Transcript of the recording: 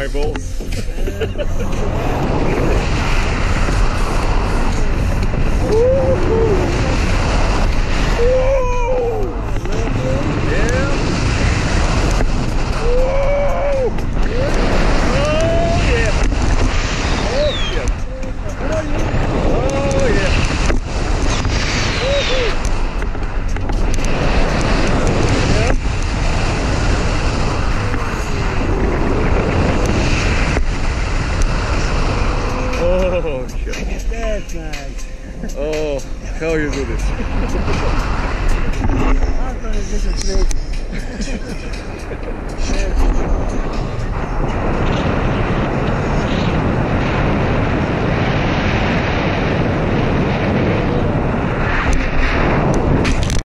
my balls. Oh, shit. That's nice. Oh, how you do this? I'm going to get a break.